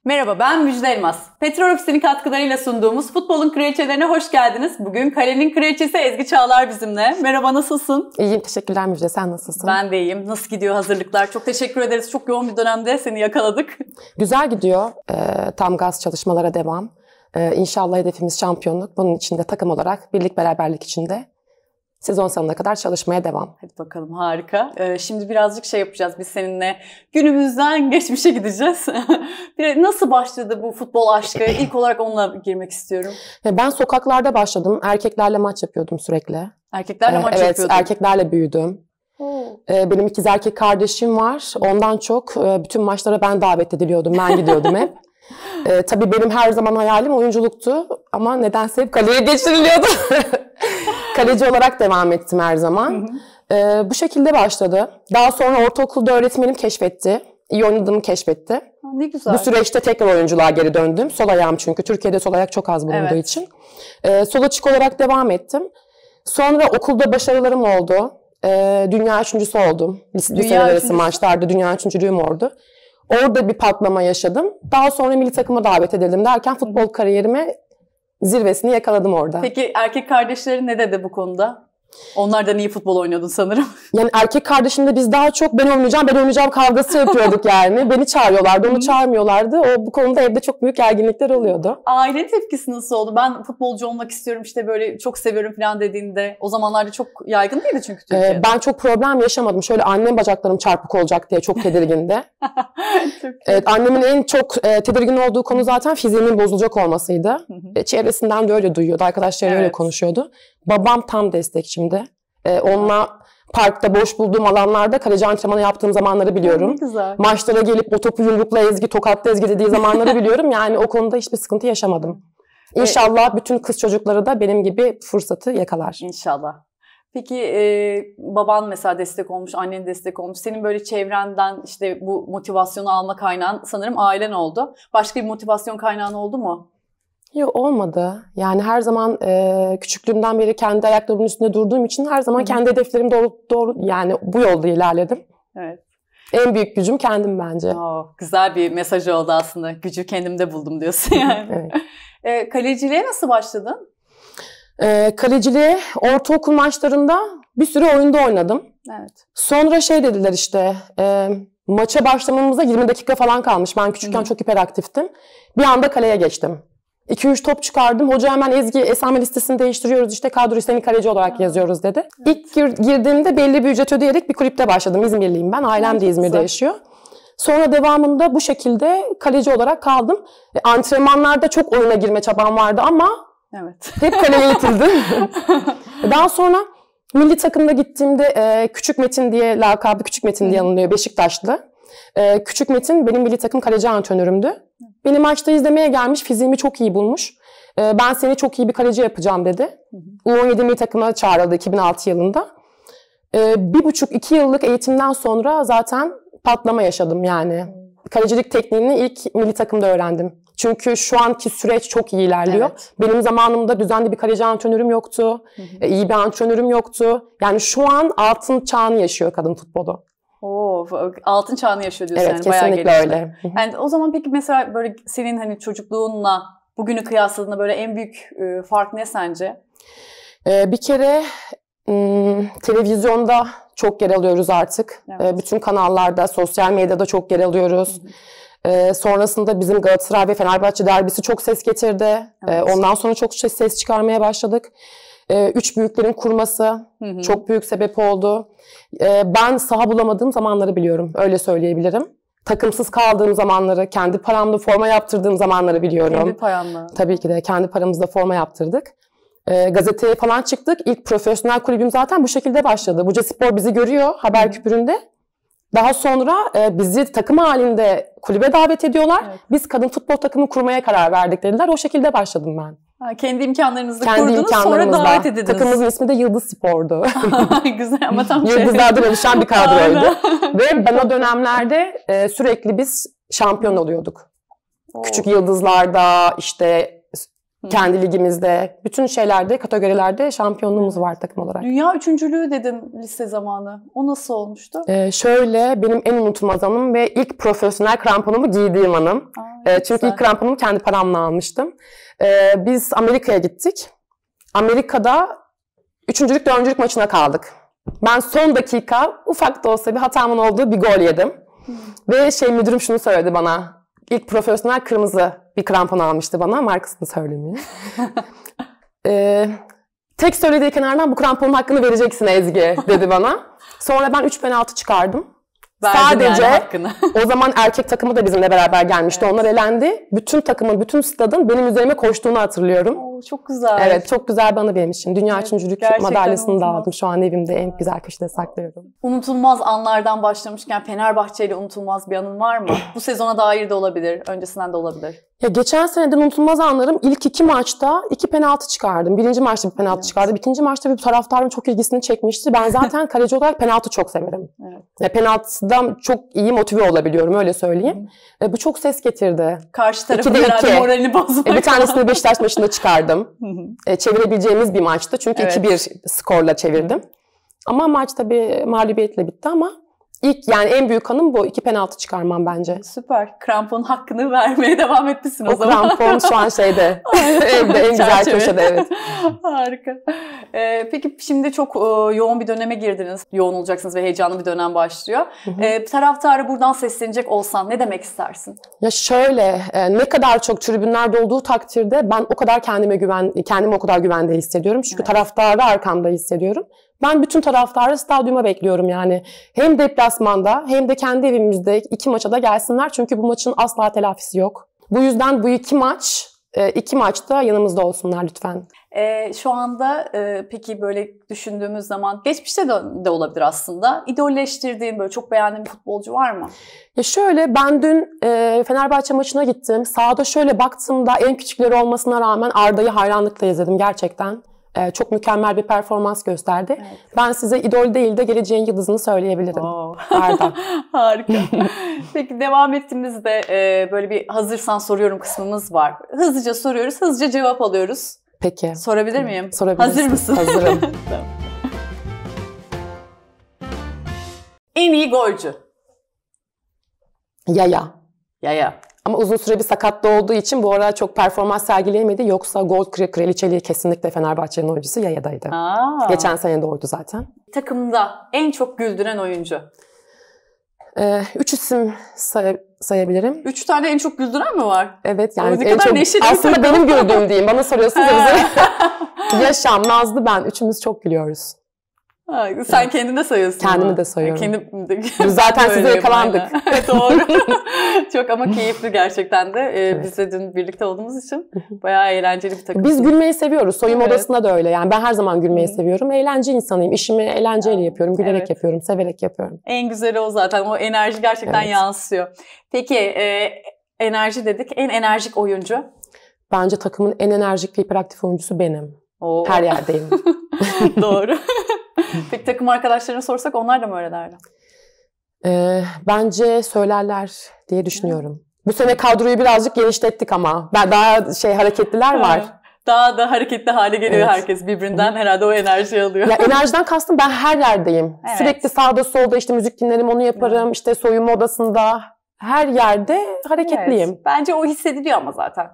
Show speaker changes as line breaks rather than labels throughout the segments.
Merhaba, ben Müjde Elmas. Petrol Ofisi'nin katkılarıyla sunduğumuz Futbolun Kraliçelerine hoş geldiniz. Bugün kalenin kraliçesi Ezgi Çağlar bizimle. Merhaba, nasılsın?
İyiyim, teşekkürler Müjde. Sen nasılsın?
Ben de iyiyim. Nasıl gidiyor hazırlıklar? Çok teşekkür ederiz. Çok yoğun bir dönemde seni yakaladık.
Güzel gidiyor. Tam gaz çalışmalara devam. İnşallah hedefimiz şampiyonluk. Bunun için de takım olarak birlik beraberlik içinde sezon sonuna kadar çalışmaya devam.
Hadi bakalım, harika. Şimdi birazcık yapacağız biz seninle. Günümüzden geçmişe gideceğiz. Nasıl başladı bu futbol aşkı? İlk olarak onunla girmek istiyorum.
Ben sokaklarda başladım. Erkeklerle maç yapıyordum sürekli.
Erkeklerle maç yapıyordun?
Evet, erkeklerle büyüdüm. Benim ikiz erkek kardeşim var. Ondan çok bütün maçlara ben davet ediliyordum. Ben gidiyordum hep. Tabii benim her zaman hayalim oyunculuktu. Ama nedense hep kaleye geçiriliyordu. Kaleci olarak devam ettim her zaman. Bu şekilde başladı. Daha sonra ortaokulda öğretmenim keşfetti. İyi oynadığımı keşfetti.
Ne güzel.
Bu süreçte tekrar oyunculuğa geri döndüm. Sol ayağım çünkü. Türkiye'de sol ayak çok az bulunduğu için. Sol açık olarak devam ettim. Sonra okulda başarılarım oldu. Dünya üçüncüsü oldum. Liseler arası maçlarda dünya üçüncülüğüm oldu. Orada bir patlama yaşadım. Daha sonra milli takıma davet edildim derken futbol kariyerime zirvesini yakaladım orada.
Peki erkek kardeşlerin ne dedi bu konuda? Onlardan iyi futbol oynuyordun sanırım.
Yani erkek kardeşimle biz daha çok ben oynayacağım kavgası yapıyorduk yani. Beni çağırıyorlardı, onu çağırmıyorlardı. Bu konuda evde çok büyük gerginlikler oluyordu.
Aile tepkisi nasıl oldu? Ben futbolcu olmak istiyorum, işte böyle çok seviyorum falan dediğinde, o zamanlarda çok yaygın değildi çünkü Türkiye'de.
Ben çok problem yaşamadım. Şöyle annem bacaklarım çarpık olacak diye çok tedirgindi. Evet, annemin en çok tedirgin olduğu konu zaten fiziğimin bozulacak olmasıydı. Çevresinden de öyle duyuyordu, arkadaşları öyle konuşuyordu. Babam tam destekçimdi. Onunla parkta boş bulduğum alanlarda kaleci antrenmanı yaptığım zamanları biliyorum. Maçlara gelip o topu yumrukla Ezgi, tokatla Ezgi dediği zamanları biliyorum. Yani o konuda hiçbir sıkıntı yaşamadım. İnşallah bütün kız çocukları da benim gibi fırsatı yakalar.
İnşallah. Peki baban mesela destek olmuş, annen destek olmuş. Senin böyle çevrenden işte bu motivasyonu alma kaynağın sanırım ailen oldu. Başka bir motivasyon kaynağın oldu mu?
Yok, olmadı. Yani her zaman küçüklüğümden beri kendi ayaklarımın üstünde durduğum için her zaman kendi hedeflerim doğru yani bu yolda ilerledim.
Evet.
En büyük gücüm kendim bence.
Güzel bir mesaj oldu aslında. Gücü kendimde buldum diyorsun yani. Evet. Kaleciliğe nasıl başladın?
Kaleciliğe ortaokul maçlarında bir süre oyunda oynadım.
Evet.
Sonra dediler işte maça başlamamıza 20 dakika falan kalmış. Ben küçükken çok hiperaktiftim. Bir anda kaleye geçtim. 2-3 top çıkardım. Hoca hemen Ezgi esame listesini değiştiriyoruz. İşte kadroyu seni kaleci olarak yazıyoruz dedi. Evet. İlk girdiğimde belli bir ücret ödeyerek bir kulüpte başladım. İzmirliyim ben. Ailem de İzmir'de yaşıyor. Sonra devamında bu şekilde kaleci olarak kaldım. Antrenmanlarda çok oyuna girme çabam vardı ama hep kaleye itildim. Daha sonra milli takımda gittiğimde Küçük Metin diye lakabı Küçük Metin diye anılıyor, Beşiktaşlı. Küçük Metin benim milli takım kaleci antrenörümdü. Beni maçta izlemeye gelmiş, fiziğimi çok iyi bulmuş. Ben seni çok iyi bir kaleci yapacağım dedi. U17 milli takımına çağrıldı 2006 yılında. 1,5-2 yıllık eğitimden sonra zaten patlama yaşadım yani. Kalecilik tekniğini ilk milli takımda öğrendim. Çünkü şu anki süreç çok iyi ilerliyor. Evet. Benim zamanımda düzenli bir kaleci antrenörüm yoktu. İyi bir antrenörüm yoktu. Yani şu an altın çağını yaşıyor kadın futbolu.
Altın çağını yaşıyor diyorsun.
Evet, yani kesinlikle öyle.
Yani o zaman peki mesela böyle senin hani çocukluğunla bugünü kıyasladığında böyle en büyük fark ne sence?
Bir kere televizyonda çok yer alıyoruz artık. Evet. Bütün kanallarda, sosyal medyada çok yer alıyoruz. Sonrasında bizim Galatasaray ve Fenerbahçe derbisi çok ses getirdi. Evet. Ondan sonra çok ses çıkarmaya başladık. Üç büyüklerin kurması çok büyük sebep oldu. Ben saha bulamadığım zamanları biliyorum. Öyle söyleyebilirim. Takımsız kaldığım zamanları, kendi paramla forma yaptırdığım zamanları biliyorum.
Kendi paranla?
Tabii ki de. Kendi paramızla forma yaptırdık. Gazeteye falan çıktık. İlk profesyonel kulübüm zaten bu şekilde başladı. Buca Spor bizi görüyor haber küpüründe. Daha sonra bizi takım halinde kulübe davet ediyorlar. Evet. Biz kadın futbol takımı kurmaya karar verdik dediler. O şekilde başladım ben.
Kendi imkanlarınızla kurdunuz, sonra davet edildiniz.
Takımımızın ismi de Yıldız Spor'du.
Güzel ama tam
Yıldızlardan oluşan bir kadroydu. Ve ben o dönemlerde sürekli biz şampiyon oluyorduk. Küçük yıldızlarda, işte kendi ligimizde, bütün şeylerde, kategorilerde şampiyonluğumuz var takım olarak.
Dünya üçüncülüğü dedin lise zamanı. O nasıl olmuştu?
Şöyle, benim en unutulmaz anım ve ilk profesyonel kramponumu giydiğim anım. Çünkü
Güzel.
ilk kramponumu kendi paramla almıştım. Biz Amerika'ya gittik. Amerika'da 3. lig 4. lig maçına kaldık. Ben son dakika ufak da olsa bir hatamın olduğu bir gol yedim. Ve müdürüm şunu söyledi bana. İlk profesyonel kırmızı bir krampon almıştı bana. Markasını söylemeyeyim. Tek söylediği kenardan bu kramponun hakkını vereceksin Ezgi dedi bana. Sonra ben 3 penaltı çıkardım.
Verdin
Sadece
yani hakkını.
o zaman erkek takımı da bizimle beraber gelmişti.
Evet.
Onlar elendi. Bütün takımın, bütün stadın benim üzerime koştuğunu hatırlıyorum.
Oo, çok güzel.
Evet, çok güzel bir anı benim için. Dünya üçüncülük
gerçekten
madalyasını da
unutulmaz.
aldım. Şu an evimde en güzel köşede saklıyorum.
Unutulmaz anlardan başlamışken Fenerbahçe ile unutulmaz bir anın var mı? Bu sezona dair de olabilir, öncesinden de olabilir.
Ya geçen seneden unutulmaz anlarım. İlk 2 maçta 2 penaltı çıkardım. Birinci maçta bir penaltı çıkardım. İkinci maçta bir taraftarın çok ilgisini çekmişti. Ben zaten kaleci olarak penaltı çok severim.
Evet.
Ya penaltıdan çok iyi motive olabiliyorum, öyle söyleyeyim. Bu çok ses getirdi.
Karşı tarafın
2'de
herhalde
2.
moralini bozmak.
Bir tanesini Beşiktaş maçında çıkardım. Çevirebileceğimiz bir maçtı. Çünkü
Evet.
2-1 skorla çevirdim. Ama maç tabii mağlubiyetle bitti ama yani en büyük anım bu. 2 penaltı çıkarmam bence.
Süper. Kramponun hakkını vermeye devam etmişsin o
O
zaman.
krampon şu an evde en güzel
Çerçeve.
köşede, evet.
Harika. Peki şimdi çok yoğun bir döneme girdiniz. Yoğun olacaksınız ve heyecanlı bir dönem başlıyor. Taraftarı buradan seslenecek olsan ne demek istersin?
Ya şöyle, ne kadar çok tribünlerde olduğu takdirde ben o kadar kendimi o kadar güvende hissediyorum. Çünkü taraftarı arkamda hissediyorum. Ben bütün taraftarı stadyuma bekliyorum yani. Hem deplasmanda hem de kendi evimizde 2 maça da gelsinler. Çünkü bu maçın asla telafisi yok. Bu yüzden bu 2 maçta yanımızda olsunlar lütfen.
Şu anda peki böyle düşündüğümüz zaman geçmişte de olabilir aslında. İdolleştirdiğin, böyle çok beğendiğin bir futbolcu var mı?
Ya şöyle, ben dün Fenerbahçe maçına gittim. Sahada şöyle baktığımda en küçükleri olmasına rağmen Arda'yı hayranlıkla izledim gerçekten. Çok mükemmel bir performans gösterdi. Evet. Ben size idol değil de geleceğin yıldızını söyleyebilirim. Arda.
Harika. Peki devam ettiğimizde böyle bir hazırsan soruyorum kısmımız var. Hızlıca soruyoruz, hızlıca cevap alıyoruz.
Peki.
Sorabilir miyim?
Sorabilirsin.
Hazır mısın?
Hazırım.
En iyi golcü? Yaya.
Ama uzun süre bir sakatlığı olduğu için bu ara çok performans sergileyemedi. Yoksa gol kraliçeliği kesinlikle Fenerbahçe'nin oyuncusu Yaya'daydı. Geçen sene de oydu zaten.
Takımda en çok güldüren oyuncu?
3 isim sayabilirim.
3 tane en çok güldüren mi var?
Evet yani
en çok
aslında benim güldüğüm diyeyim. Bana soruyorsunuz ya bize. Yaşam, Nazlı, ben. Üçümüz çok gülüyoruz.
Sen kendini de sayıyorsun.
Kendimi de sayıyorum.
Zaten
size yakalandık.
Doğru. Çok ama keyifli gerçekten de. Evet. Biz de dün birlikte olduğumuz için bayağı eğlenceli bir takım.
Biz gülmeyi seviyoruz. Soyunma odasında da öyle. Yani ben her zaman gülmeyi seviyorum. Eğlence insanıyım. İşimi eğlenceyle yapıyorum. Gülerek yapıyorum. Severek yapıyorum.
En güzeli o zaten. O enerji gerçekten yansıyor. Peki enerji dedik. En enerjik oyuncu?
Bence takımın en enerjik ve hiperaktif oyuncusu benim. Her yerdeyim.
Doğru. Peki takım arkadaşlarına sorsak onlar da mı öyle derler?
Bence söylerler diye düşünüyorum. Bu sene kadroyu birazcık genişlettik ama. Daha hareketliler var.
Daha da hareketli hale geliyor herkes birbirinden. Herhalde o enerjiyi alıyor.
Ya enerjiden kastım, ben her yerdeyim. Evet. Sürekli sağda solda işte müzik dinlerim, onu yaparım. İşte soyunma odasında. Her yerde hareketliyim.
Evet. Bence o hissediliyor ama zaten.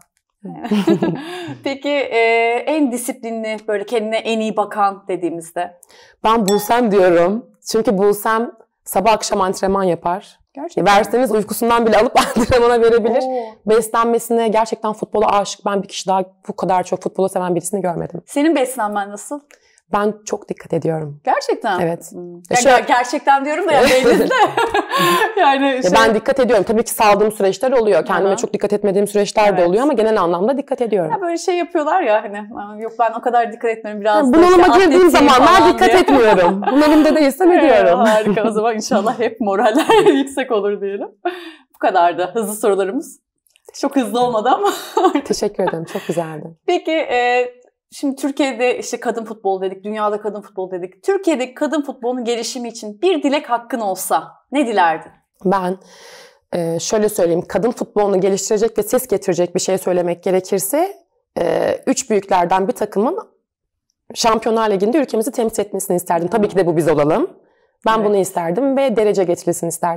Peki en disiplinli, böyle kendine en iyi bakan dediğimizde?
Ben Bulsem diyorum. Çünkü Bulsem sabah akşam antrenman yapar. Gerçekten. Verseniz uykusundan bile alıp antrenmana verebilir. Beslenmesine, gerçekten futbola aşık. Ben bir kişi daha bu kadar çok futbolu seven birisini görmedim.
Senin beslenmen nasıl?
Ben çok dikkat ediyorum.
Gerçekten?
Evet.
Gerçekten diyorum da ya belli de. Yani
ben dikkat ediyorum. Tabii ki saldığım süreçler oluyor. Kendime çok dikkat etmediğim süreçler de oluyor ama genel anlamda dikkat ediyorum.
Ya böyle yapıyorlar ya hani yok ben o kadar dikkat etmiyorum. Biraz
bunalıma girdiğim zamanlar dikkat etmiyorum. Bunalımda değilsem ediyorum.
Harika, o zaman inşallah hep moraller yüksek olur diyelim. Bu kadar da hızlı sorularımız. Çok hızlı olmadı ama.
Teşekkür ederim. Çok güzeldi.
Peki şimdi Türkiye'de işte kadın futbol dedik, dünyada kadın futbol dedik. Türkiye'deki kadın futbolunun gelişimi için bir dilek hakkın olsa ne dilerdin?
Ben şöyle söyleyeyim, kadın futbolunu geliştirecek ve ses getirecek bir şey söylemek gerekirse 3 büyüklerden bir takımın Şampiyonlar Ligi'nde ülkemizi temsil etmesini isterdim. Tabii ki de bu biz olalım. Ben bunu isterdim ve derece getirilsin isterdim.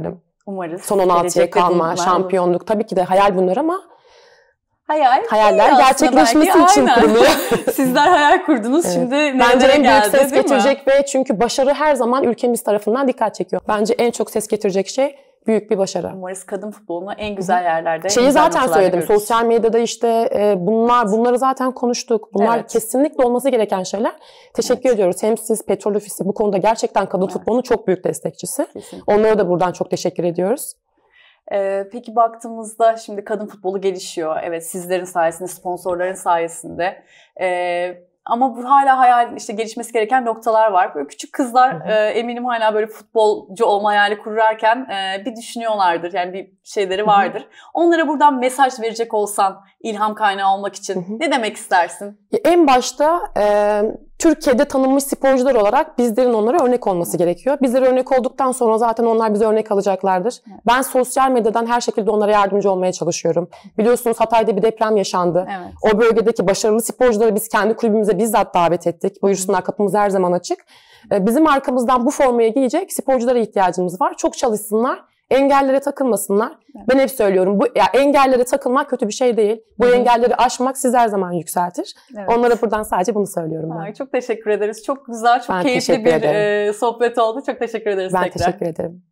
Umarız.
Son 16'ya kalma, şampiyonluk olur. Tabii ki de hayal bunlar ama hayaller gerçekleşmesi için kuruluyor.
Sizler hayal kurdunuz. Evet. Şimdi
bence en büyük ses getirecek
mi?
Ve çünkü başarı her zaman ülkemiz tarafından dikkat çekiyor. Bence en çok ses getirecek şey büyük bir başarı.
Umarız kadın futbolunu en güzel yerlerde.
Şeyi zaten söyledim. Görürüz. Sosyal medyada işte bunları zaten konuştuk. Bunlar kesinlikle olması gereken şeyler. Teşekkür ediyoruz. Hem siz Petrol Ofisi bu konuda gerçekten kadın futbolunun çok büyük destekçisi. Kesinlikle. Onlara da buradan çok teşekkür ediyoruz.
Peki baktığımızda şimdi kadın futbolu gelişiyor. Evet, sizlerin sayesinde, sponsorların sayesinde. Ama bu hala hayal, işte gelişmesi gereken noktalar var. Böyle küçük kızlar eminim hala böyle futbolcu olma hayali kurarken bir düşünüyorlardır. Yani bir şeyleri vardır. Onlara buradan mesaj verecek olsan ilham kaynağı olmak için ne demek istersin?
En başta Türkiye'de tanınmış sporcular olarak bizlerin onlara örnek olması gerekiyor. Bizlere örnek olduktan sonra zaten onlar bize örnek alacaklardır. Evet. Ben sosyal medyadan her şekilde onlara yardımcı olmaya çalışıyorum. Biliyorsunuz Hatay'da bir deprem yaşandı. Evet. O bölgedeki başarılı sporcuları biz kendi kulübümüze bizzat davet ettik. Buyursunlar, kapımız her zaman açık. Bizim arkamızdan bu formayı giyecek sporculara ihtiyacımız var. Çok çalışsınlar. Engellere takılmasınlar. Evet. Ben hep söylüyorum, engellere takılmak kötü bir şey değil. Bu engelleri aşmak sizi her zaman yükseltir. Evet. Onlara buradan sadece bunu söylüyorum ben.
Çok teşekkür ederiz. Çok güzel, çok keyifli bir sohbet oldu. Çok teşekkür ederiz tekrar.
Ben teşekkür ederim.